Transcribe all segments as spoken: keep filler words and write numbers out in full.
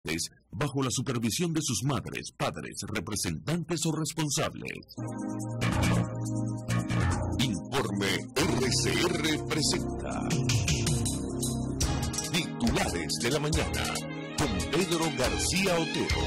bajo la supervisión de sus madres, padres, representantes o responsables. Informe R C R presenta Titulares de la Mañana con Pedro García Otero.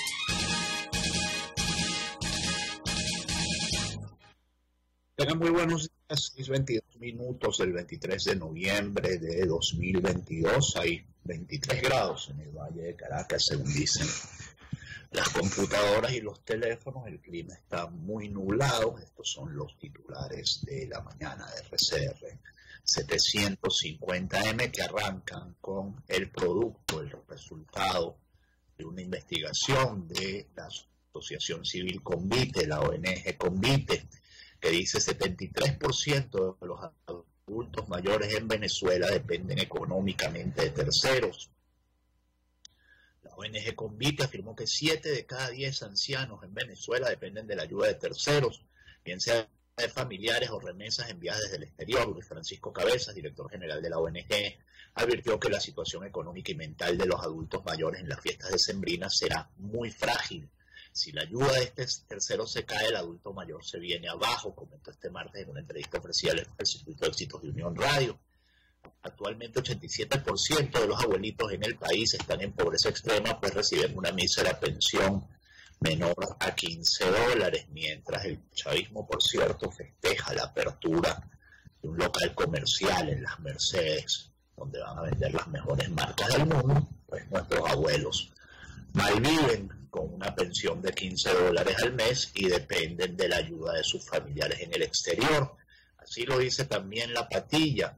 Tengan muy buenos días, seis veintidós minutos del veintitrés de noviembre de dos mil veintidós. Hay veintitrés grados en el Valle de Caracas, según dicen las computadoras y los teléfonos. El clima está muy nublado. Estos son los titulares de la mañana de R C R setecientos cincuenta M, que arrancan con el producto, el resultado de una investigación de la Asociación Civil Convite, la O N G Convite, que dice setenta y tres por ciento de los adultos mayores en Venezuela dependen económicamente de terceros. La O N G Convite afirmó que siete de cada diez ancianos en Venezuela dependen de la ayuda de terceros, bien sea de familiares o remesas enviadas desde el exterior. Luis Francisco Cabezas, director general de la O N G, advirtió que la situación económica y mental de los adultos mayores en las fiestas decembrinas será muy frágil. Si la ayuda de este tercero se cae, el adulto mayor se viene abajo, comentó este martes en una entrevista ofrecida al Circuito de Éxitos de Unión Radio. Actualmente ochenta y siete por ciento de los abuelitos en el país están en pobreza extrema, pues reciben una mísera pensión menor a quince dólares, mientras el chavismo, por cierto, festeja la apertura de un local comercial en las Mercedes, donde van a vender las mejores marcas del mundo. Pues nuestros abuelos malviven con una pensión de quince dólares al mes y dependen de la ayuda de sus familiares en el exterior. Así lo dice también La Patilla.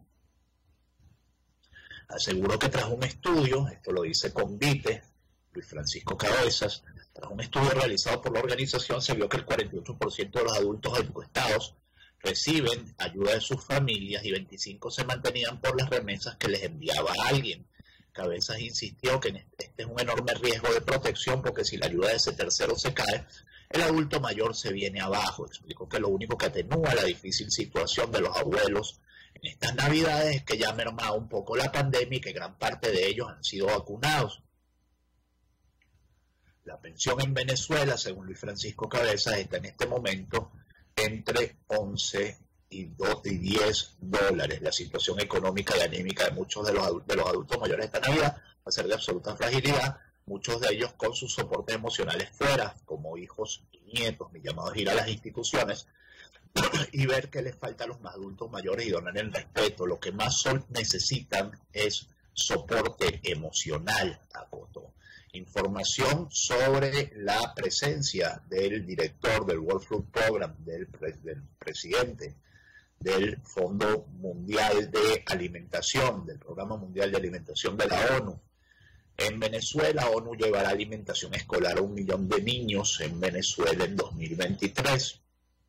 Aseguró que tras un estudio, esto lo dice Convite, Luis Francisco Cabezas, tras un estudio realizado por la organización se vio que el cuarenta y ocho por ciento de los adultos encuestados reciben ayuda de sus familias y veinticinco por ciento se mantenían por las remesas que les enviaba alguien. Cabezas insistió que este es un enorme riesgo de protección, porque si la ayuda de ese tercero se cae, el adulto mayor se viene abajo. Explicó que lo único que atenúa la difícil situación de los abuelos en estas navidades es que ya ha mermado un poco la pandemia y que gran parte de ellos han sido vacunados. La pensión en Venezuela, según Luis Francisco Cabezas, está en este momento entre once y diez dólares. La situación económica y anímica de muchos de los, de los adultos mayores esta Navidad va a ser de absoluta fragilidad, muchos de ellos con sus soportes emocionales fuera, como hijos y nietos. Mi llamado es ir a las instituciones y ver qué les falta a los adultos mayores y donar el respeto. Lo que más son, necesitan es soporte emocional, acotó. Información sobre la presencia del director del World Food Program, del, del presidente del Fondo Mundial de Alimentación, del Programa Mundial de Alimentación de la ONU. En Venezuela, ONU llevará alimentación escolar a un millón de niños en Venezuela en dos mil veintitrés.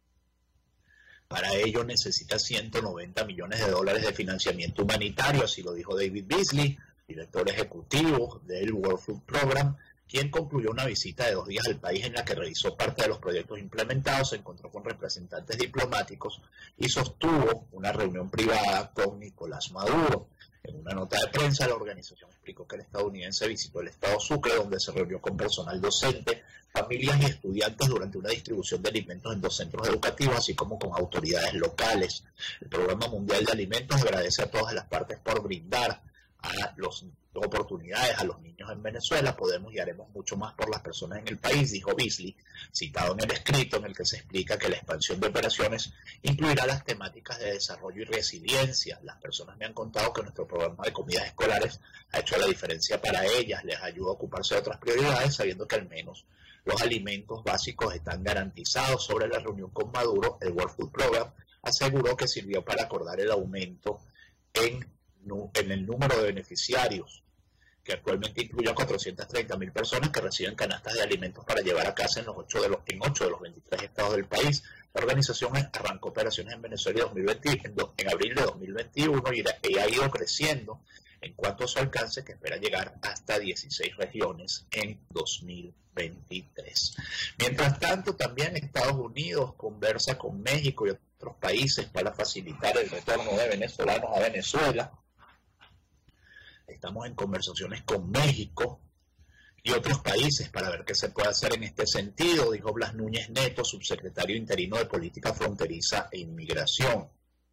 Para ello necesita ciento noventa millones de dólares de financiamiento humanitario, así lo dijo David Beasley, director ejecutivo del World Food Program, quien concluyó una visita de dos días al país en la que revisó parte de los proyectos implementados, se encontró con representantes diplomáticos y sostuvo una reunión privada con Nicolás Maduro. En una nota de prensa, la organización explicó que el estadounidense visitó el estado Sucre, donde se reunió con personal docente, familias y estudiantes durante una distribución de alimentos en dos centros educativos, así como con autoridades locales. El Programa Mundial de Alimentos agradece a todas las partes por brindar a las oportunidades a los niños en Venezuela. Podemos y haremos mucho más por las personas en el país, dijo Beasley, citado en el escrito en el que se explica que la expansión de operaciones incluirá las temáticas de desarrollo y resiliencia. Las personas me han contado que nuestro programa de comidas escolares ha hecho la diferencia para ellas, les ayuda a ocuparse de otras prioridades, sabiendo que al menos los alimentos básicos están garantizados. Sobre la reunión con Maduro, el World Food Program aseguró que sirvió para acordar el aumento en en el número de beneficiarios, que actualmente incluye a cuatrocientas treinta mil personas que reciben canastas de alimentos para llevar a casa en, los ocho de los, en ocho de los veintitrés estados del país. La organización arrancó operaciones en Venezuela en, dos mil veinte, en, en abril de dos mil veintiuno y, y ha ido creciendo en cuanto a su alcance, que espera llegar hasta dieciséis regiones en dos mil veintitrés. Mientras tanto, también Estados Unidos conversa con México y otros países para facilitar el retorno de venezolanos a Venezuela. Estamos en conversaciones con México y otros países para ver qué se puede hacer en este sentido, dijo Blas Núñez Neto, subsecretario interino de Política Fronteriza e Inmigración.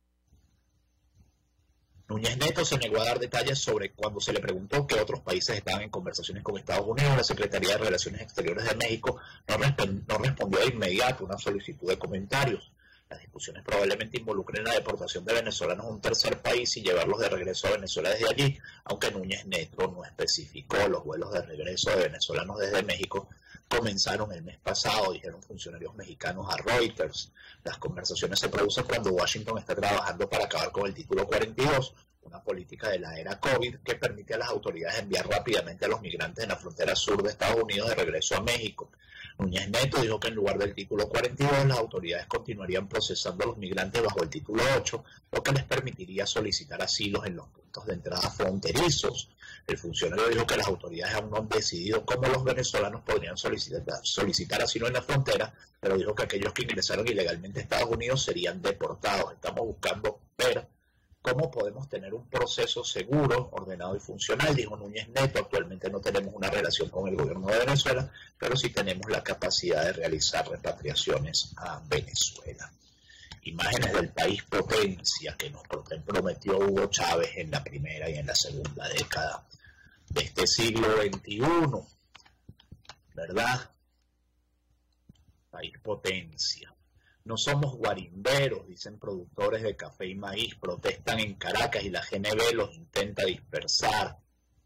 Núñez Neto se negó a dar detalles sobre cuando se le preguntó que otros países estaban en conversaciones con Estados Unidos. La Secretaría de Relaciones Exteriores de México no, resp- no respondió de inmediato a una solicitud de comentarios. Las discusiones probablemente involucren la deportación de venezolanos a un tercer país y llevarlos de regreso a Venezuela desde allí, aunque Núñez Neto no especificó. Los vuelos de regreso de venezolanos desde México comenzaron el mes pasado, dijeron funcionarios mexicanos a Reuters. Las conversaciones se producen cuando Washington está trabajando para acabar con el título cuarenta y dos, una política de la era COVID que permite a las autoridades enviar rápidamente a los migrantes en la frontera sur de Estados Unidos de regreso a México. Núñez Neto dijo que en lugar del título cuarenta y dos, las autoridades continuarían procesando a los migrantes bajo el título ocho, lo que les permitiría solicitar asilos en los puntos de entrada fronterizos. El funcionario dijo que las autoridades aún no han decidido cómo los venezolanos podrían solicitar, solicitar asilo en la frontera, pero dijo que aquellos que ingresaron ilegalmente a Estados Unidos serían deportados. Estamos buscando ver cómo podemos tener un proceso seguro, ordenado y funcional, dijo Núñez Neto. Actualmente no tenemos una relación con el gobierno de Venezuela, pero sí tenemos la capacidad de realizar repatriaciones a Venezuela. Imágenes del país potencia que nos prometió Hugo Chávez en la primera y en la segunda década de este siglo veintiuno, ¿verdad? País potencia. No somos guarimberos, dicen productores de café y maíz, protestan en Caracas y la G N B los intenta dispersar.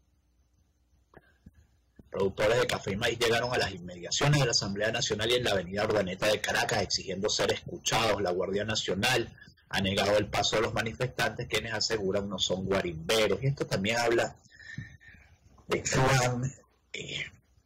Productores de café y maíz llegaron a las inmediaciones de la Asamblea Nacional y en la avenida Urdaneta de Caracas exigiendo ser escuchados. La Guardia Nacional ha negado el paso de los manifestantes, quienes aseguran no son guarimberos. Y esto también habla de cuán, eh,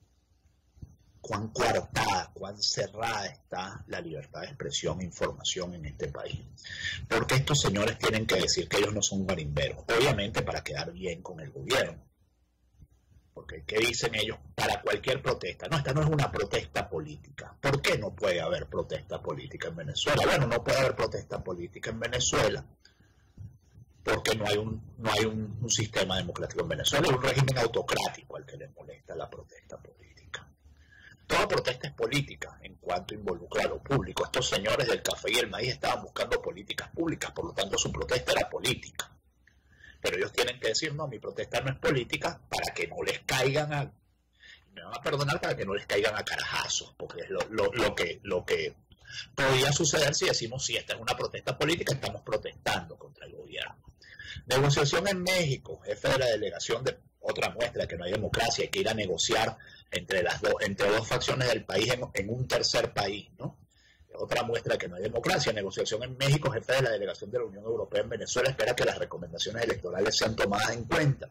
cuán coartada, cuán cerrada está la libertad de expresión e información en este país. Porque estos señores tienen que decir que ellos no son guarimberos, obviamente para quedar bien con el gobierno. Porque, ¿qué dicen ellos? Para cualquier protesta. No, esta no es una protesta política. ¿Por qué no puede haber protesta política en Venezuela? Bueno, no puede haber protesta política en Venezuela porque no hay un, no hay un, un sistema democrático en Venezuela, hay un régimen autocrático al que le molesta la protesta política. Toda protesta es política en cuanto involucra a lo público. Estos señores del café y el maíz estaban buscando políticas públicas, por lo tanto su protesta era política. Pero ellos tienen que decir, no, mi protesta no es política, para que no les caigan a, me van a perdonar, para que no les caigan a carajazos, porque es lo, lo, lo, que, lo que podría suceder si decimos, si esta es una protesta política, estamos protestando contra el gobierno. Negociación en México, jefe de la delegación de otra muestra que no hay democracia, hay que ir a negociar entre las dos, entre dos facciones del país en, en un tercer país, ¿no? Otra muestra que no hay democracia. Negociación en México, jefe de la delegación de la Unión Europea en Venezuela espera que las recomendaciones electorales sean tomadas en cuenta.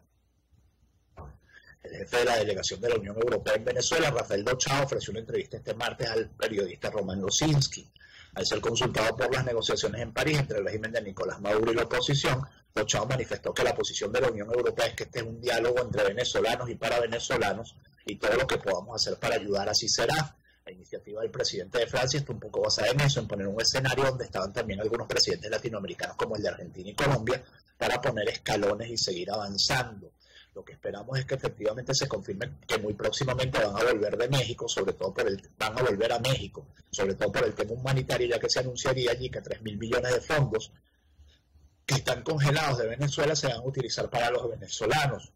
El jefe de la delegación de la Unión Europea en Venezuela, Rafael Dochao, ofreció una entrevista este martes al periodista Roman Losinski. Al ser consultado por las negociaciones en París entre el régimen de Nicolás Maduro y la oposición, Dochao manifestó que la posición de la Unión Europea es que este es un diálogo entre venezolanos y para venezolanos y todo lo que podamos hacer para ayudar así será. La iniciativa del presidente de Francia está un poco basada en eso, en poner un escenario donde estaban también algunos presidentes latinoamericanos como el de Argentina y Colombia para poner escalones y seguir avanzando. Lo que esperamos es que efectivamente se confirme que muy próximamente van a volver de México, sobre todo por el, van a volver a México, sobre todo por el tema humanitario, ya que se anunciaría allí que tres mil millones de fondos que están congelados de Venezuela se van a utilizar para los venezolanos.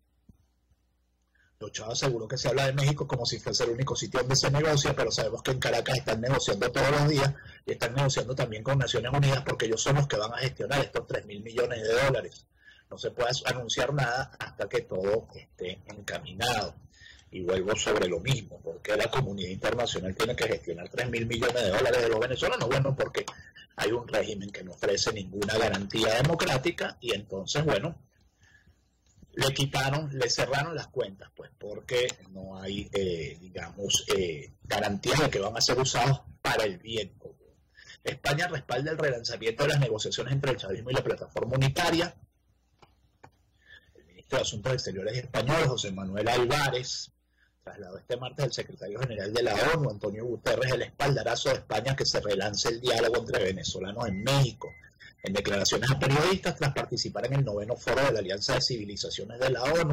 Dochao aseguró que se habla de México como si fuese el único sitio donde se negocia, pero sabemos que en Caracas están negociando todos los días y están negociando también con Naciones Unidas porque ellos son los que van a gestionar estos tres mil millones de dólares. No se puede anunciar nada hasta que todo esté encaminado. Y vuelvo sobre lo mismo, porque la comunidad internacional tiene que gestionar tres mil millones de dólares de los venezolanos. Bueno, porque hay un régimen que no ofrece ninguna garantía democrática y entonces, bueno, le quitaron, le cerraron las cuentas, pues porque no hay, eh, digamos, eh, garantías de que van a ser usados para el bien común. España respalda el relanzamiento de las negociaciones entre el chavismo y la plataforma unitaria. El ministro de Asuntos Exteriores español, José Manuel Álvarez, trasladó este martes al secretario general de la ONU, Antonio Guterres, el espaldarazo de España que se relance el diálogo entre venezolanos en México. En declaraciones a periodistas tras participar en el noveno foro de la Alianza de Civilizaciones de la ONU,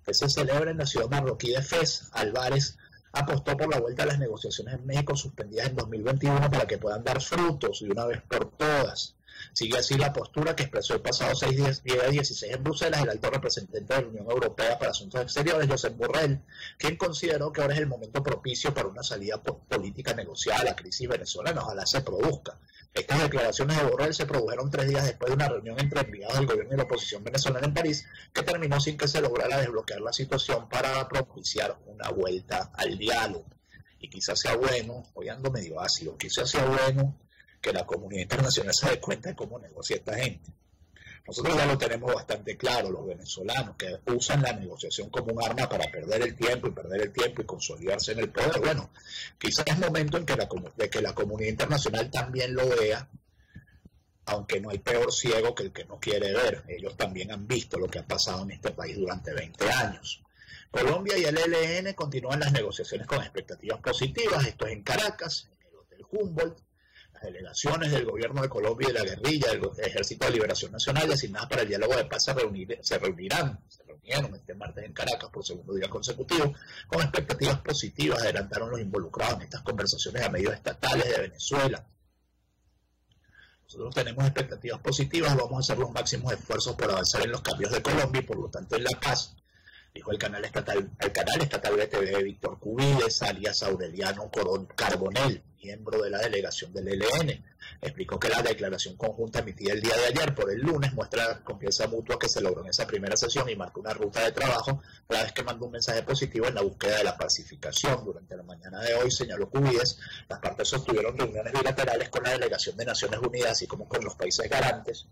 que se celebra en la ciudad marroquí de Fez, Álvarez apostó por la vuelta a las negociaciones en México suspendidas en dos mil veintiuno para que puedan dar frutos de una vez por todas. Sigue así la postura que expresó el pasado seis de dieciséis en Bruselas el alto representante de la Unión Europea para Asuntos Exteriores, Josep Borrell, quien consideró que ahora es el momento propicio para una salida política negociada a la crisis venezolana. Ojalá se produzca. Estas declaraciones de Borrell se produjeron tres días después de una reunión entre enviados del gobierno y la oposición venezolana en París, que terminó sin que se lograra desbloquear la situación para propiciar una vuelta al diálogo. Y quizás sea bueno, hoy ando medio ácido, quizás sea bueno que la comunidad internacional se dé cuenta de cómo negocia esta gente. Nosotros ya lo tenemos bastante claro, los venezolanos, que usan la negociación como un arma para perder el tiempo y perder el tiempo y consolidarse en el poder. Bueno, quizás es momento en que la, de que la comunidad internacional también lo vea, aunque no hay peor ciego que el que no quiere ver. Ellos también han visto lo que ha pasado en este país durante veinte años. Colombia y el E L N continúan las negociaciones con expectativas positivas. Esto es en Caracas, en el Hotel Humboldt. Delegaciones del gobierno de Colombia y de la guerrilla del Ejército de Liberación Nacional designadas para el diálogo de paz se, reunir, se reunirán, se reunieron este martes en Caracas por segundo día consecutivo, con expectativas positivas, adelantaron los involucrados en estas conversaciones a medios estatales de Venezuela. Nosotros tenemos expectativas positivas, vamos a hacer los máximos esfuerzos por avanzar en los cambios de Colombia y por lo tanto en la paz, dijo el canal estatal, el canal estatal de T V de Víctor Cubides, alias Aureliano Carbonell, miembro de la delegación del E L N. Explicó que la declaración conjunta emitida el día de ayer por el lunes muestra la confianza mutua que se logró en esa primera sesión y marca una ruta de trabajo, a la vez que mandó un mensaje positivo en la búsqueda de la pacificación. Durante la mañana de hoy, señaló Cubides, las partes sostuvieron reuniones bilaterales con la delegación de Naciones Unidas, así como con los países garantes,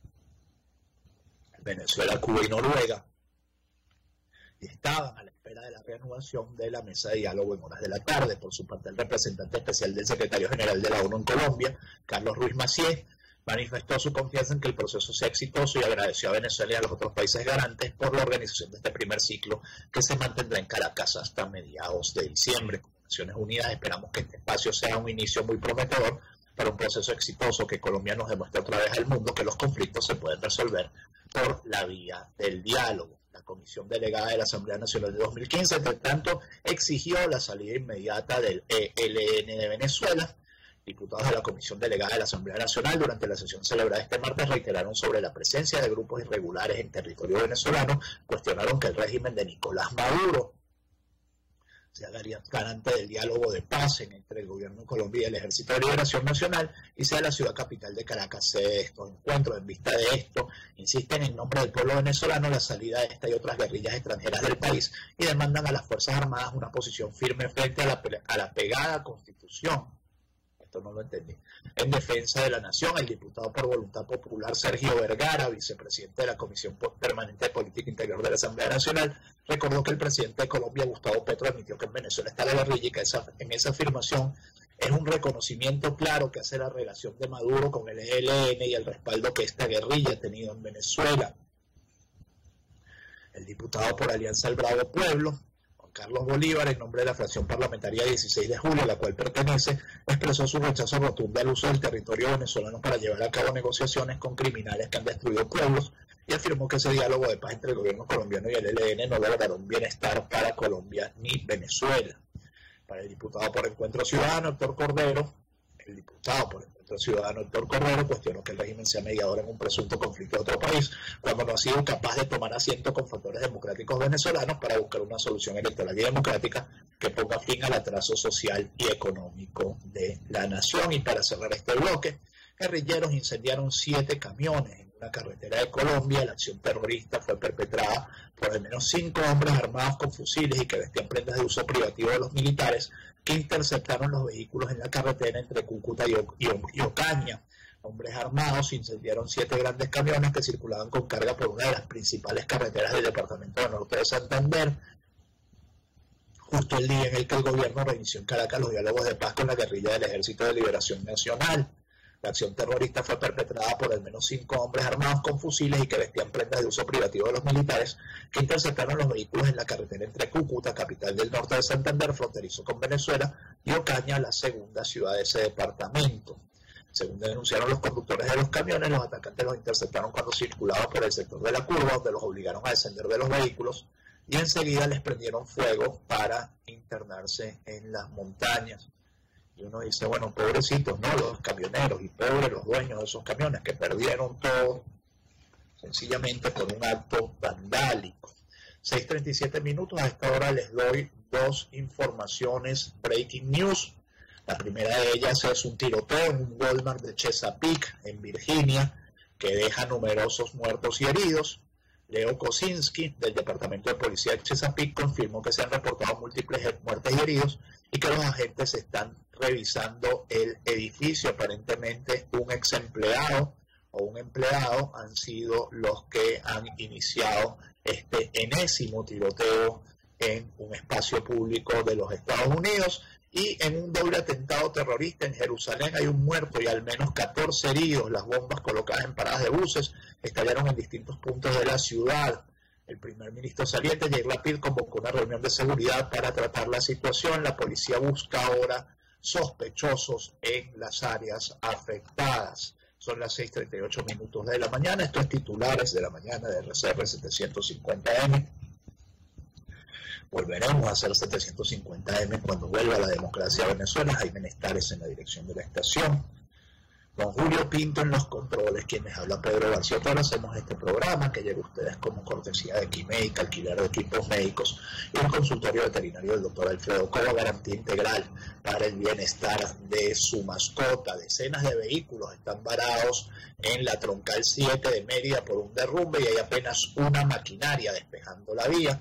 Venezuela, Cuba y Noruega, y estaban a la espera de la reanudación de la mesa de diálogo en horas de la tarde. Por su parte, el representante especial del secretario general de la ONU en Colombia, Carlos Ruiz Massieu, manifestó su confianza en que el proceso sea exitoso y agradeció a Venezuela y a los otros países garantes por la organización de este primer ciclo que se mantendrá en Caracas hasta mediados de diciembre. Como Naciones Unidas esperamos que este espacio sea un inicio muy prometedor para un proceso exitoso, que Colombia nos demuestre otra vez al mundo que los conflictos se pueden resolver por la vía del diálogo. La comisión delegada de la Asamblea Nacional de dos mil quince, entre tanto, exigió la salida inmediata del E L N de Venezuela. Diputados de la Comisión Delegada de la Asamblea Nacional durante la sesión celebrada este martes reiteraron sobre la presencia de grupos irregulares en territorio venezolano, cuestionaron que el régimen de Nicolás Maduro sea garante del diálogo de paz entre el gobierno de Colombia y el Ejército de Liberación Nacional y sea la ciudad capital de Caracas sede de estos encuentros. En vista de esto, insisten en nombre del pueblo venezolano la salida de esta y otras guerrillas extranjeras del país y demandan a las Fuerzas Armadas una posición firme frente a la, a la pegada Constitución. Esto no lo entendí. En defensa de la nación, el diputado por Voluntad Popular Sergio Vergara, vicepresidente de la Comisión Permanente de Política Interior de la Asamblea Nacional, recordó que el presidente de Colombia, Gustavo Petro, admitió que en Venezuela está la guerrilla y que esa, en esa afirmación es un reconocimiento claro que hace la relación de Maduro con el E L N y el respaldo que esta guerrilla ha tenido en Venezuela. El diputado por Alianza El Bravo Pueblo, Carlos Bolívar, en nombre de la fracción parlamentaria dieciséis de julio, a la cual pertenece, expresó su rechazo rotundo al uso del territorio venezolano para llevar a cabo negociaciones con criminales que han destruido pueblos y afirmó que ese diálogo de paz entre el gobierno colombiano y el E L N no logrará un bienestar para Colombia ni Venezuela. Para el diputado por Encuentro Ciudadano, Héctor Cordero, el diputado por Encuentro Ciudadano, Héctor Cordero, cuestionó que el régimen sea mediador en un presunto conflicto de otro país, cuando no ha sido capaz de tomar asiento con factores democráticos venezolanos para buscar una solución electoral y democrática que ponga fin al atraso social y económico de la nación. Y para cerrar este bloque, guerrilleros incendiaron siete camiones en una carretera de Colombia. La acción terrorista fue perpetrada por al menos cinco hombres armados con fusiles y que vestían prendas de uso privativo de los militares, que interceptaron los vehículos en la carretera entre Cúcuta y, o y, y Ocaña. Hombres armados incendiaron siete grandes camiones que circulaban con carga por una de las principales carreteras del departamento del norte de Santander, justo el día en el que el gobierno reinició en Caracas los diálogos de paz con la guerrilla del Ejército de Liberación Nacional. La acción terrorista fue perpetrada por al menos cinco hombres armados con fusiles y que vestían prendas de uso privativo de los militares, que interceptaron los vehículos en la carretera entre Cúcuta, capital del norte de Santander, fronterizo con Venezuela, y Ocaña, la segunda ciudad de ese departamento. Según denunciaron los conductores de los camiones, los atacantes los interceptaron cuando circulaban por el sector de la curva, donde los obligaron a descender de los vehículos y enseguida les prendieron fuego para internarse en las montañas. Y uno dice, bueno, pobrecitos, ¿no? Los camioneros y pobres los dueños de esos camiones que perdieron todo sencillamente por un acto vandálico. seis treinta y siete minutos, a esta hora les doy dos informaciones breaking news. La primera de ellas es un tiroteo en un Walmart de Chesapeake, en Virginia, que deja numerosos muertos y heridos. Leo Kosinski, del Departamento de Policía de Chesapeake, confirmó que se han reportado múltiples muertes y heridos y que los agentes están revisando el edificio. Aparentemente un ex empleado o un empleado han sido los que han iniciado este enésimo tiroteo en un espacio público de los Estados Unidos. Y en un doble atentado terrorista en Jerusalén hay un muerto y al menos catorce heridos. Las bombas colocadas en paradas de buses estallaron en distintos puntos de la ciudad. El primer ministro saliente, Yair Lapid, convocó una reunión de seguridad para tratar la situación. La policía busca ahora sospechosos en las áreas afectadas. Son las seis treinta y ocho minutos de la mañana. Esto es Titulares de la Mañana de R C R setecientos cincuenta M. Volveremos a hacer setecientos cincuenta M cuando vuelva la democracia a Venezuela. Jaime Nestares en la dirección de la estación. Don Julio Pinto en los controles, quienes habla Pedro García. Ahora hacemos este programa que llega a ustedes como cortesía de Quimédica, alquiler de equipos médicos y el consultorio veterinario del doctor Alfredo Cobo, garantía integral para el bienestar de su mascota. Decenas de vehículos están varados en la troncal siete de Mérida por un derrumbe y hay apenas una maquinaria despejando la vía.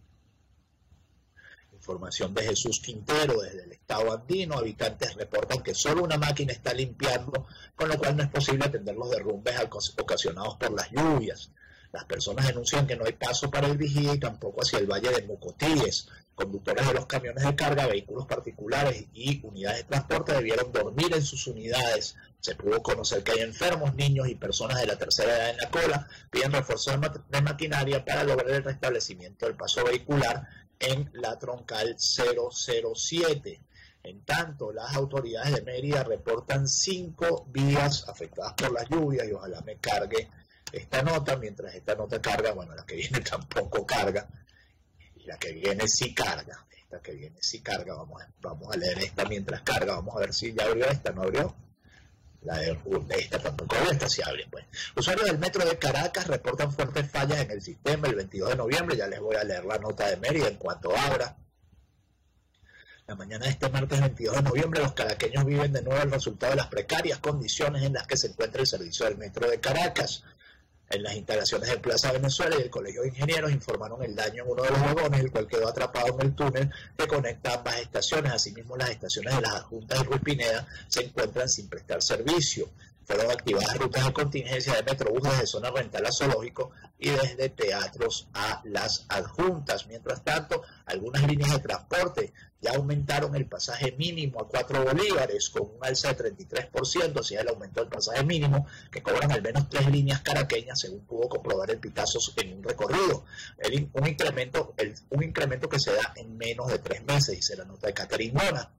Información de Jesús Quintero desde el estado andino. Habitantes reportan que solo una máquina está limpiando, con lo cual no es posible atender los derrumbes ocasionados por las lluvias. Las personas denuncian que no hay paso para el vigía y tampoco hacia el valle de Mocotíes. Conductores de los camiones de carga, vehículos particulares y unidades de transporte debieron dormir en sus unidades. Se pudo conocer que hay enfermos, niños y personas de la tercera edad en la cola. Piden refuerzo de, ma de maquinaria para lograr el restablecimiento del paso vehicular en la troncal cero cero siete. En tanto, las autoridades de Mérida reportan cinco vías afectadas por las lluvias y ojalá me cargue esta nota. Mientras esta nota carga, bueno, la que viene tampoco carga y la que viene sí carga. Esta que viene sí carga, vamos a, vamos a leer esta mientras carga, vamos a ver si ya abrió esta, ¿no abrió? La de esta tampoco, esta sí abre, pues. Usuarios del metro de Caracas reportan fuertes fallas en el sistema el veintidós de noviembre. Ya les voy a leer la nota de Mérida en cuanto abra. La mañana de este martes veintidós de noviembre, los caraqueños viven de nuevo el resultado de las precarias condiciones en las que se encuentra el servicio del metro de Caracas. En las instalaciones de Plaza Venezuela y el Colegio de Ingenieros informaron el daño en uno de los vagones, el cual quedó atrapado en el túnel que conecta ambas estaciones. Asimismo, las estaciones de las adjuntas de Ruiz Pineda se encuentran sin prestar servicio. Fueron activadas rutas de contingencia de Metrobús desde zona rental a Zoológico y desde teatros a las adjuntas. Mientras tanto, algunas líneas de transporte ya aumentaron el pasaje mínimo a cuatro bolívares con un alza de treinta y tres por ciento, así es el aumento del pasaje mínimo, que cobran al menos tres líneas caraqueñas, según pudo comprobar el Pitazo en un recorrido. El, un, incremento, el, un incremento que se da en menos de tres meses, dice la nota de Catherine Mona.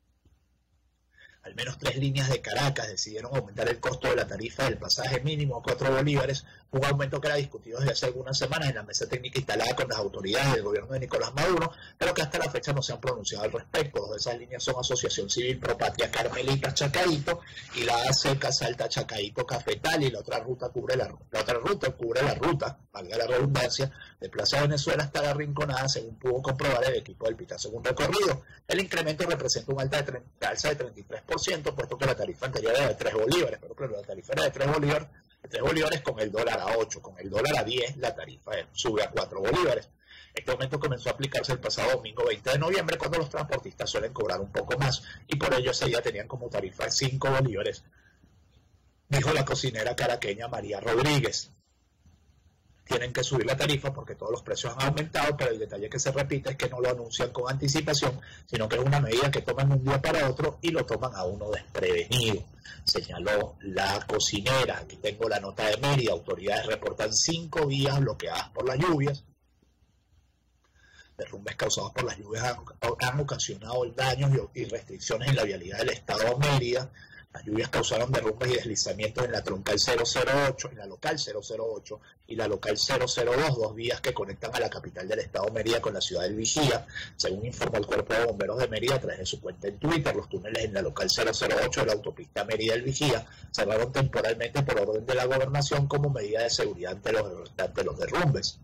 Al menos tres líneas de Caracas decidieron aumentar el costo de la tarifa del pasaje mínimo a cuatro bolívares, un aumento que era discutido desde hace algunas semanas en la mesa técnica instalada con las autoridades del gobierno de Nicolás Maduro, pero que hasta la fecha no se han pronunciado al respecto. Dos de esas líneas son Asociación Civil Pro Patria Carmelita Chacaíto y la A SECA Salta Chacaíto Cafetal, y la otra ruta cubre la, la otra ruta cubre la ruta, valga la redundancia, de Plaza Venezuela hasta La Rinconada, según pudo comprobar el equipo del Pitazo en un recorrido. El incremento representa un alta de, alza de treinta y tres por ciento, puesto que la tarifa anterior era de tres bolívares, pero claro, la tarifa era de tres bolívares, de tres bolívares con el dólar a ocho, con el dólar a diez la tarifa sube a cuatro bolívares. Este aumento comenzó a aplicarse el pasado domingo veinte de noviembre, cuando los transportistas suelen cobrar un poco más, y por ello ese día tenían como tarifa cinco bolívares, dijo la cocinera caraqueña María Rodríguez. Tienen que subir la tarifa porque todos los precios han aumentado, pero el detalle que se repite es que no lo anuncian con anticipación, sino que es una medida que toman de un día para otro y lo toman a uno desprevenido, señaló la cocinera. Aquí tengo la nota de Mérida. Autoridades reportan cinco vías bloqueadas por las lluvias. Derrumbes causados por las lluvias han, han ocasionado daños y restricciones en la vialidad del estado de Mérida. Las lluvias causaron derrumbes y deslizamientos en la troncal cero cero ocho, en la local cero cero ocho y la local cero cero dos, dos vías que conectan a la capital del estado Mérida con la ciudad del Vigía. Según informó el Cuerpo de Bomberos de Mérida a través de su cuenta en Twitter, los túneles en la local cero cero ocho de la autopista Mérida-El Vigía cerraron temporalmente por orden de la gobernación como medida de seguridad ante los, ante los derrumbes.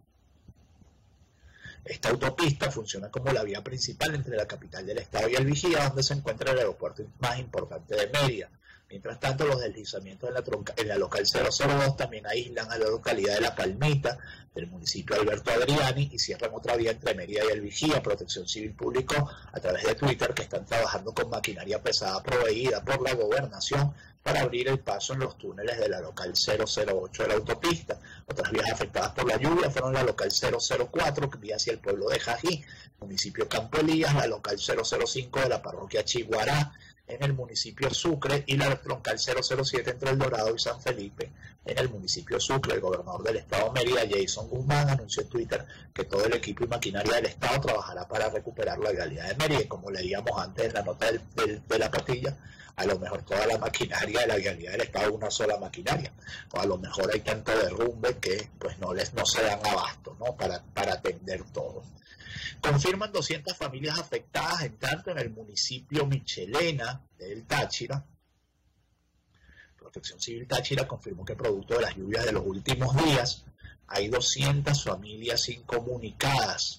Esta autopista funciona como la vía principal entre la capital del estado y El Vigía, donde se encuentra el aeropuerto más importante de Mérida. Mientras tanto, los deslizamientos en la, tronca, en la local cero cero dos también aíslan a la localidad de La Palmita, del municipio de Alberto Adriani, y cierran otra vía entre Mérida y El Vigía. Protección Civil publicó a través de Twitter que están trabajando con maquinaria pesada proveída por la gobernación para abrir el paso en los túneles de la local cero cero ocho de la autopista. Otras vías afectadas por la lluvia fueron la local cero cero cuatro, que vía hacia el pueblo de Jají, municipio Campo Elías, la local cero cero cinco de la parroquia Chiguará, en el municipio Sucre, y la troncal cero cero siete entre El Dorado y San Felipe, en el municipio Sucre. El gobernador del estado Mérida, Jason Guzmán, anunció en Twitter que todo el equipo y maquinaria del estado trabajará para recuperar la vialidad de Mérida. Y como leíamos antes en la nota del, del, de la pastilla, a lo mejor toda la maquinaria de la vialidad del estado es una sola maquinaria, o a lo mejor hay tanto derrumbe que pues no les no se dan abasto, ¿no? para, para atender todo. Confirman doscientas familias afectadas en tanto en el municipio Michelena del Táchira. Protección Civil Táchira confirmó que producto de las lluvias de los últimos días hay doscientas familias incomunicadas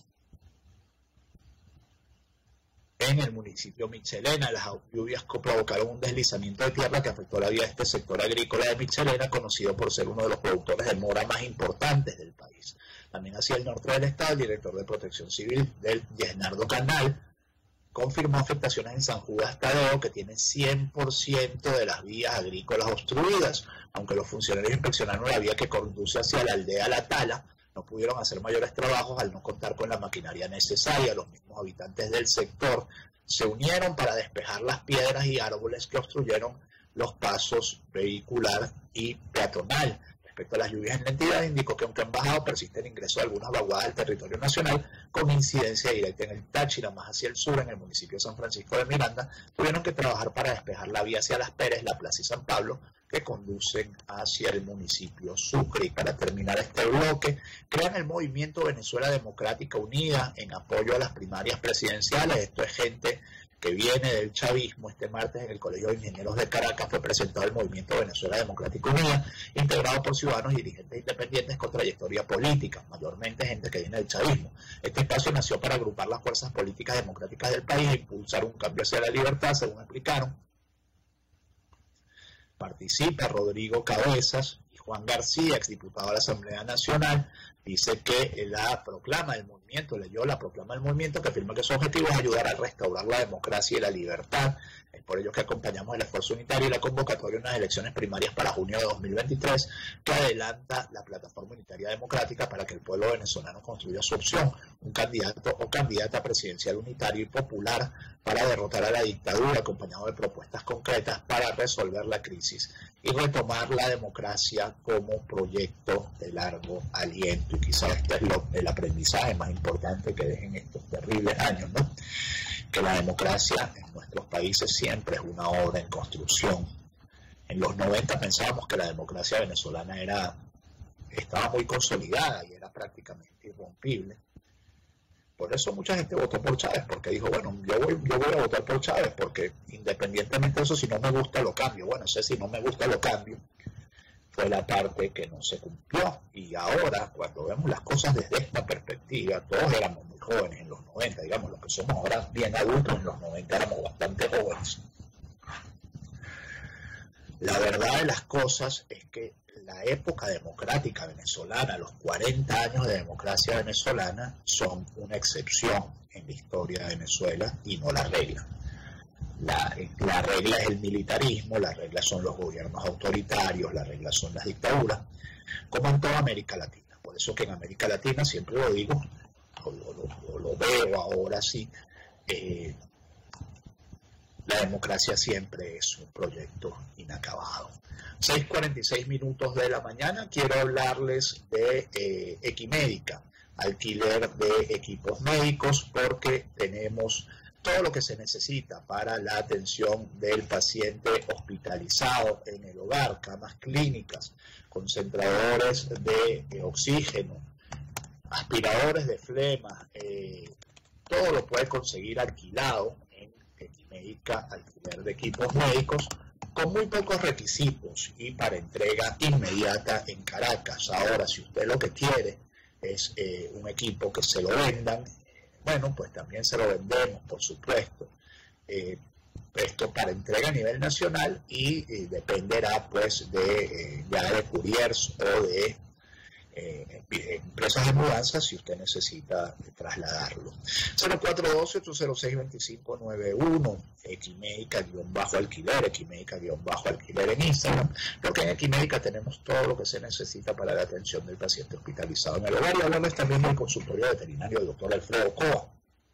en el municipio Michelena. Las lluvias provocaron un deslizamiento de tierra que afectó la vida de este sector agrícola de Michelena, conocido por ser uno de los productores de mora más importantes del país. También hacia el norte del estado, el director de Protección Civil, del Yesnardo Canal, confirmó afectaciones en San Judas Tadeo, que tiene cien por ciento de las vías agrícolas obstruidas. Aunque los funcionarios inspeccionaron la vía que conduce hacia la aldea La Tala, no pudieron hacer mayores trabajos al no contar con la maquinaria necesaria. Los mismos habitantes del sector se unieron para despejar las piedras y árboles que obstruyeron los pasos vehicular y peatonal. Respecto a las lluvias en la entidad, indicó que aunque han bajado, persiste el ingreso de algunas vaguadas al territorio nacional con incidencia directa en el Táchira. Más hacia el sur, en el municipio de San Francisco de Miranda, tuvieron que trabajar para despejar la vía hacia Las Pérez, La Plaza y San Pablo, que conducen hacia el municipio Sucre. Y para terminar este bloque, crean el movimiento Venezuela Democrática Unida en apoyo a las primarias presidenciales. Esto es gente que viene del chavismo. Este martes en el Colegio de Ingenieros de Caracas fue presentado el movimiento Venezuela Democrática Unida, integrado por ciudadanos y dirigentes independientes con trayectoria política, mayormente gente que viene del chavismo. Este espacio nació para agrupar las fuerzas políticas democráticas del país e impulsar un cambio hacia la libertad, según explicaron. Participa Rodrigo Cabezas y Juan García, exdiputado de la Asamblea Nacional. Dice que la proclama del movimiento, leyó la proclama del movimiento, que afirma que su objetivo es ayudar a restaurar la democracia y la libertad. Es por ello que acompañamos el esfuerzo unitario y la convocatoria de unas elecciones primarias para junio de dos mil veintitrés, que adelanta la plataforma unitaria democrática para que el pueblo venezolano construya su opción, un candidato o candidata presidencial unitario y popular para derrotar a la dictadura, acompañado de propuestas concretas para resolver la crisis y retomar la democracia como proyecto de largo aliento. Y quizás este es lo, el aprendizaje más importante que dejen estos terribles años, ¿no? Que la democracia en nuestros países siempre es una obra en construcción. En los noventa pensábamos que la democracia venezolana era, estaba muy consolidada y era prácticamente irrompible. Por eso mucha gente votó por Chávez, porque dijo, bueno, yo voy, yo voy a votar por Chávez, porque independientemente de eso, si no me gusta lo cambio. Bueno, sé si no me gusta lo cambio, fue la parte que no se cumplió. Y ahora, cuando vemos las cosas desde esta perspectiva, todos éramos muy jóvenes en los noventa, digamos, los que somos ahora bien adultos, en los noventa éramos bastante jóvenes. La verdad de las cosas es que la época democrática venezolana, los cuarenta años de democracia venezolana, son una excepción en la historia de Venezuela y no la regla. La, la regla es el militarismo, la regla son los gobiernos autoritarios, la regla son las dictaduras, como en toda América Latina. Por eso que en América Latina, siempre lo digo, o lo, lo, lo veo ahora sí, eh, la democracia siempre es un proyecto inacabado. seis cuarenta y seis minutos de la mañana, quiero hablarles de eh, Equimédica, alquiler de equipos médicos, porque tenemos todo lo que se necesita para la atención del paciente hospitalizado en el hogar, camas clínicas, concentradores de, de oxígeno, aspiradores de flema, eh, todo lo puede conseguir alquilado en Equimédica, alquiler de equipos médicos, con muy pocos requisitos y para entrega inmediata en Caracas. Ahora, si usted lo que quiere es eh, un equipo que se lo vendan, bueno, pues también se lo vendemos, por supuesto. Eh, esto para entrega a nivel nacional y eh, dependerá pues de, eh, ya de couriers o de eh, empresas de mudanza si usted necesita trasladarlo. cero cuatro uno dos, ocho cero seis, dos cinco nueve uno, Equimédica-alquiler, Equimédica-alquiler en Instagram, porque en Equimédica tenemos todo lo que se necesita para la atención del paciente hospitalizado en el hogar. Y hablarles también del consultorio veterinario del doctor Alfredo Coa.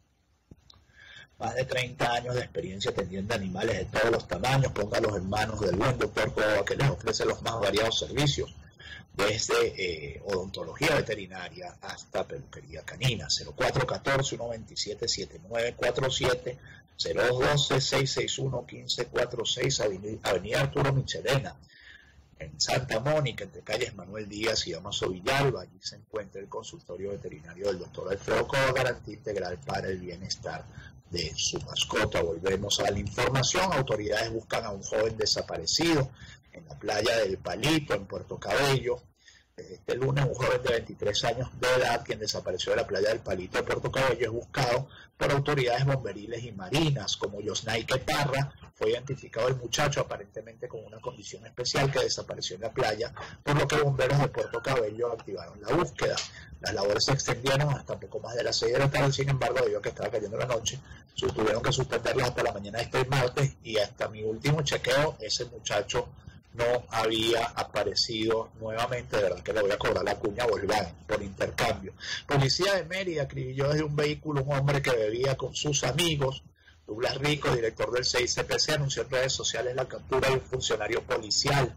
Más de treinta años de experiencia atendiendo animales de todos los tamaños. Póngalos en manos del buen doctor Coa, que les ofrece los más variados servicios, desde eh, odontología veterinaria hasta peluquería canina. Cero cuatro uno cuatro, uno dos siete, siete nueve cuatro siete, cero dos uno dos, seis seis uno, uno cinco cuatro seis, Avenida Arturo Michelena, en Santa Mónica, entre calles Manuel Díaz y Damaso Villalba. Allí se encuentra el consultorio veterinario del doctor Alfredo Coa, garantía integral para el bienestar de su mascota. Volvemos a la información. Autoridades buscan a un joven desaparecido en la playa del Palito, en Puerto Cabello. Este lunes, un joven de veintitrés años de edad, quien desapareció de la playa del Palito de Puerto Cabello, es buscado por autoridades bomberiles y marinas. Como Yosnaike Parra, fue identificado el muchacho aparentemente con una condición especial que desapareció en la playa, por lo que bomberos de Puerto Cabello activaron la búsqueda. Las labores se extendieron hasta poco más de las seis de la tarde, sin embargo, debido a que estaba cayendo la noche, tuvieron que suspenderlas hasta la mañana de este martes, y hasta mi último chequeo, ese muchacho no había aparecido nuevamente. De verdad que le voy a cobrar la cuña a Volkswagen por intercambio. Policía de Mérida acribilló desde un vehículo un hombre que bebía con sus amigos. Douglas Rico, director del C I C P C, anunció en redes sociales la captura de un funcionario policial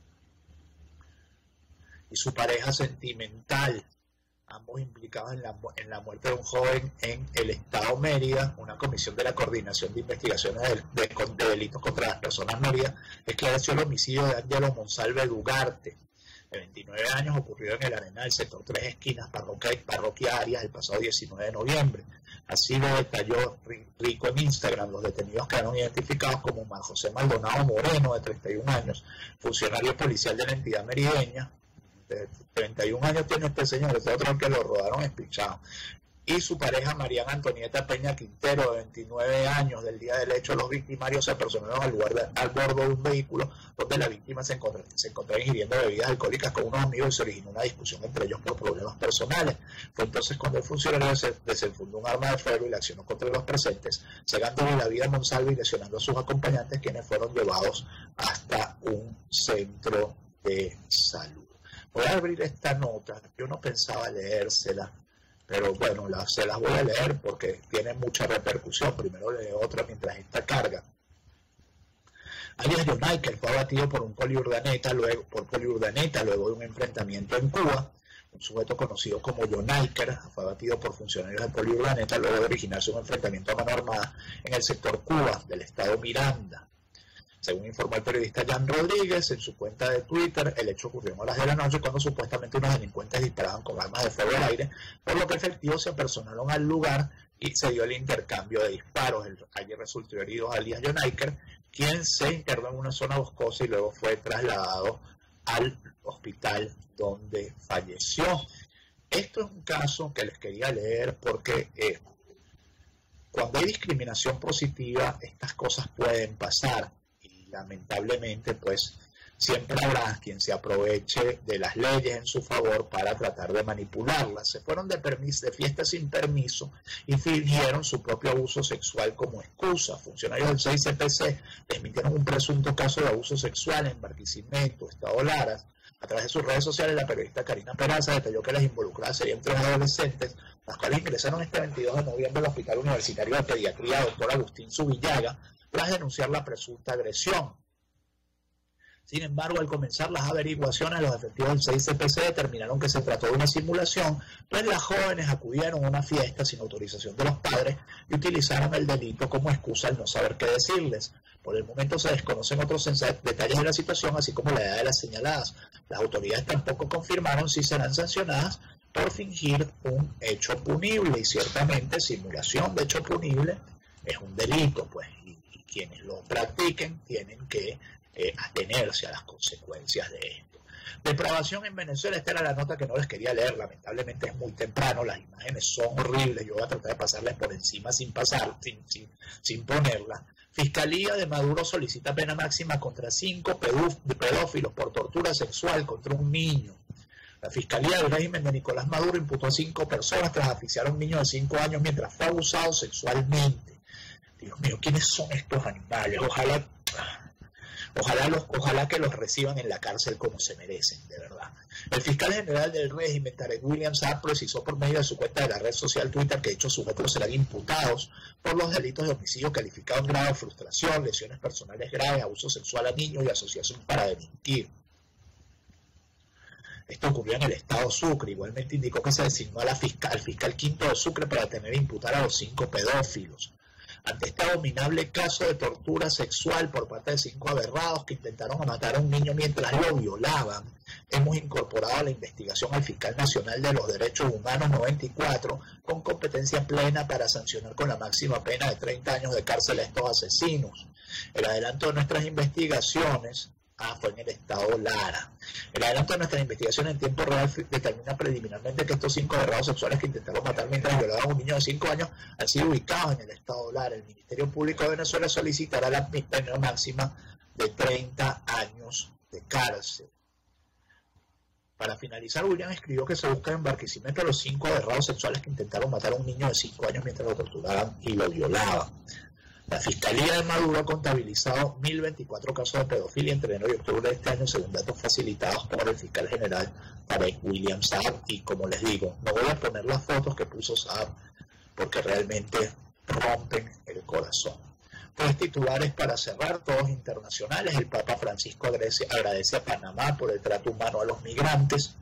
y su pareja sentimental, ambos implicados en la, en la muerte de un joven en el estado Mérida. Una comisión de la Coordinación de Investigaciones de, de, de Delitos contra las Personas Mérida esclareció el homicidio de Ángelo Monsalve Dugarte, de veintinueve años, ocurrido en el Arenal, sector Tres Esquinas, parroquia, parroquia Arias, el pasado diecinueve de noviembre. Así lo detalló Rico en Instagram. Los detenidos quedaron identificados como Juan José Maldonado Moreno, de treinta y un años, funcionario policial de la entidad merideña. De treinta y un años tiene este señor, este otro que lo rodaron espichado. Y su pareja Mariana Antonieta Peña Quintero, de veintinueve años. Del día del hecho, los victimarios se apersonaron al, lugar de, al bordo de un vehículo donde la víctima se encontraba, se encontraba ingiriendo bebidas alcohólicas con unos amigos, y se originó una discusión entre ellos por problemas personales. Fue entonces cuando el funcionario se desenfundó un arma de fuego y la accionó contra los presentes, cegándole la vida a Monsalve y lesionando a sus acompañantes, quienes fueron llevados hasta un centro de salud. Voy a abrir esta nota. Yo no pensaba leérsela, pero bueno, la, se las voy a leer porque tiene mucha repercusión. Primero leo otra mientras esta carga. Alias Yonaiker fue abatido por un poliurdaneta luego, por poliurdaneta luego de un enfrentamiento en Cuba. Un sujeto conocido como Yonaiker fue abatido por funcionarios de poliurdaneta luego de originarse un enfrentamiento a mano armada en el sector Cuba del estado Miranda. Según informó el periodista Jan Rodríguez en su cuenta de Twitter, el hecho ocurrió en horas de la noche cuando supuestamente unos delincuentes disparaban con armas de fuego al aire, por lo que efectivos se apersonaron al lugar y se dio el intercambio de disparos. El, allí resultó herido alias Yonaiker, quien se internó en una zona boscosa y luego fue trasladado al hospital donde falleció. Esto es un caso que les quería leer porque eh, cuando hay discriminación positiva, estas cosas pueden pasar. Lamentablemente, pues, siempre habrá quien se aproveche de las leyes en su favor para tratar de manipularlas. Se fueron de, permiso, de fiesta sin permiso y fingieron su propio abuso sexual como excusa. Funcionarios del C I C P C desmintieron un presunto caso de abuso sexual en Barquisimeto, Estado Lara. A través de sus redes sociales, la periodista Karina Peraza detalló que las involucradas serían tres adolescentes, las cuales ingresaron este veintidós de noviembre al Hospital Universitario de Pediatría doctor Agustín Zubillaga, tras denunciar la presunta agresión. Sin embargo, al comenzar las averiguaciones, los efectivos del seis C P C determinaron que se trató de una simulación, pues las jóvenes acudieron a una fiesta sin autorización de los padres y utilizaron el delito como excusa al no saber qué decirles. Por el momento se desconocen otros detalles de la situación, así como la edad de las señaladas. Las autoridades tampoco confirmaron si serán sancionadas por fingir un hecho punible, y ciertamente simulación de hecho punible es un delito, pues, y, y quienes lo practiquen tienen que eh, atenerse a las consecuencias de esto. Depravación en Venezuela, esta era la nota que no les quería leer, lamentablemente es muy temprano, las imágenes son horribles, yo voy a tratar de pasarles por encima sin pasar, sin, sin, sin ponerlas. Fiscalía de Maduro solicita pena máxima contra cinco pedófilos por tortura sexual contra un niño. La Fiscalía del régimen de Nicolás Maduro imputó a cinco personas tras asfixiar a un niño de cinco años mientras fue abusado sexualmente. Dios mío, ¿quiénes son estos animales? Ojalá, ojalá, los, ojalá que los reciban en la cárcel como se merecen, de verdad. El fiscal general del régimen, Tarek William Saab, precisó por medio de su cuenta de la red social Twitter que dichos sujetos serán imputados por los delitos de homicidio calificado en grave, frustración, lesiones personales graves, abuso sexual a niños y asociación para delinquir. Esto ocurrió en el estado Sucre. Igualmente indicó que se designó a la fiscal, al fiscal quinto de Sucre para detener e imputar a los cinco pedófilos. Ante este abominable caso de tortura sexual por parte de cinco aberrados que intentaron matar a un niño mientras lo violaban, hemos incorporado a la investigación al fiscal nacional de los derechos humanos noventa y cuatro con competencia plena para sancionar con la máxima pena de treinta años de cárcel a estos asesinos. El adelanto de nuestras investigaciones Ah, fue en el estado Lara. El adelanto de nuestra investigación en tiempo real determina preliminarmente que estos cinco aberrados sexuales que intentaron matar mientras violaban a un niño de cinco años han sido ubicados en el estado Lara. El Ministerio Público de Venezuela solicitará la pena máxima de treinta años de cárcel. Para finalizar, William escribió que se busca en Barquisimeto a los cinco aberrados sexuales que intentaron matar a un niño de cinco años mientras lo torturaban y lo violaban. La Fiscalía de Maduro ha contabilizado mil veinticuatro casos de pedofilia entre enero y octubre de este año, según datos facilitados por el fiscal general Tarek William Saab. Y como les digo, no voy a poner las fotos que puso Saab porque realmente rompen el corazón. Tres titulares para cerrar, todos internacionales. El Papa Francisco agradece a Panamá por el trato humano a los migrantes.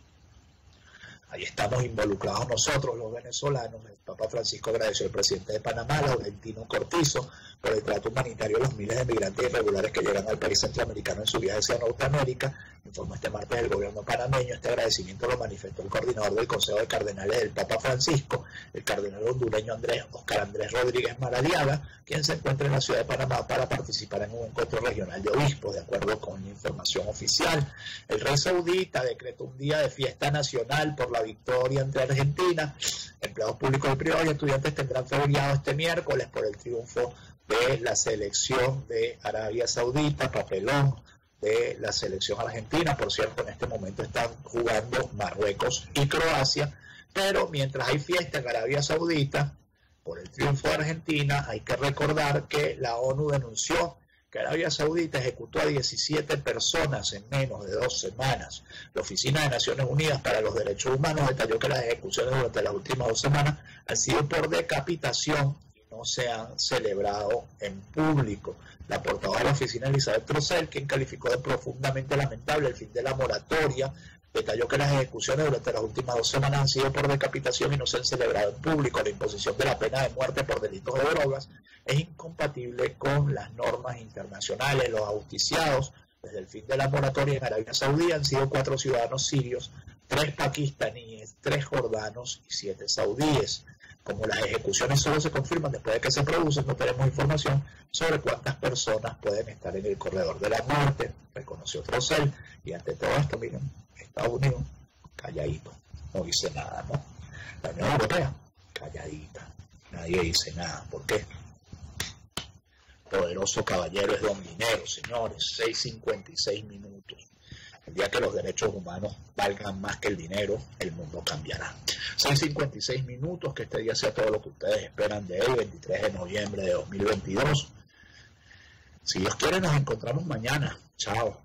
Ahí estamos involucrados nosotros, los venezolanos. El Papa Francisco agradeció al presidente de Panamá, Laurentino Cortizo, por el trato humanitario a los miles de migrantes irregulares que llegan al país centroamericano en su viaje hacia Norteamérica. Informó este martes el gobierno panameño. Este agradecimiento lo manifestó el coordinador del Consejo de Cardenales del Papa Francisco, el cardenal hondureño Andrés, Oscar Andrés Rodríguez Maradiaga, quien se encuentra en la ciudad de Panamá para participar en un encuentro regional de obispos, de acuerdo con la información oficial. El rey saudita decretó un día de fiesta nacional por la victoria ante Argentina. Empleados públicos y privados y estudiantes tendrán feriado este miércoles por el triunfo de la selección de Arabia Saudita, papelón de la selección argentina. Por cierto, en este momento están jugando Marruecos y Croacia, pero mientras hay fiesta en Arabia Saudita por el triunfo de Argentina, hay que recordar que la ONU denunció que Arabia Saudita ejecutó a diecisiete personas en menos de dos semanas. La Oficina de Naciones Unidas para los Derechos Humanos detalló que las ejecuciones durante las últimas dos semanas han sido por decapitación y no se han celebrado en público. La portavoz de la oficina, Elizabeth Trocel, quien calificó de profundamente lamentable el fin de la moratoria, detalló que las ejecuciones durante las últimas dos semanas han sido por decapitación y no se han celebrado en público. La imposición de la pena de muerte por delitos de drogas es incompatible con las normas internacionales. Los ajusticiados desde el fin de la moratoria en Arabia Saudí han sido cuatro ciudadanos sirios, tres pakistaníes, tres jordanos y siete saudíes. Como las ejecuciones solo se confirman después de que se producen, no tenemos información sobre cuántas personas pueden estar en el corredor de la muerte, reconoció Trocel. Y ante todo esto, miren, Estados Unidos, calladito, no dice nada, ¿no? La Unión Europea, calladita, nadie dice nada. ¿Por qué? Poderoso caballero es don dinero, señores. seis cincuenta y seis minutos. El día que los derechos humanos valgan más que el dinero, el mundo cambiará. seis cincuenta y seis minutos, que este día sea todo lo que ustedes esperan de él, veintitrés de noviembre de dos mil veintidós. Si Dios quiere, nos encontramos mañana. Chao.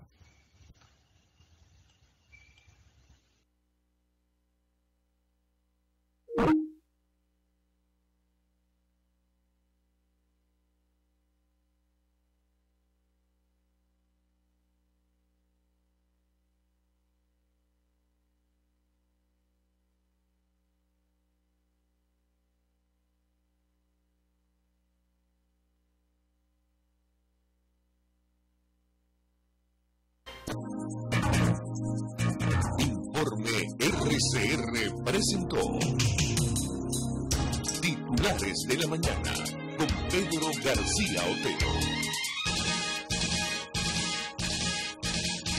R C R presentó Titulares de la Mañana con Pedro García Otero.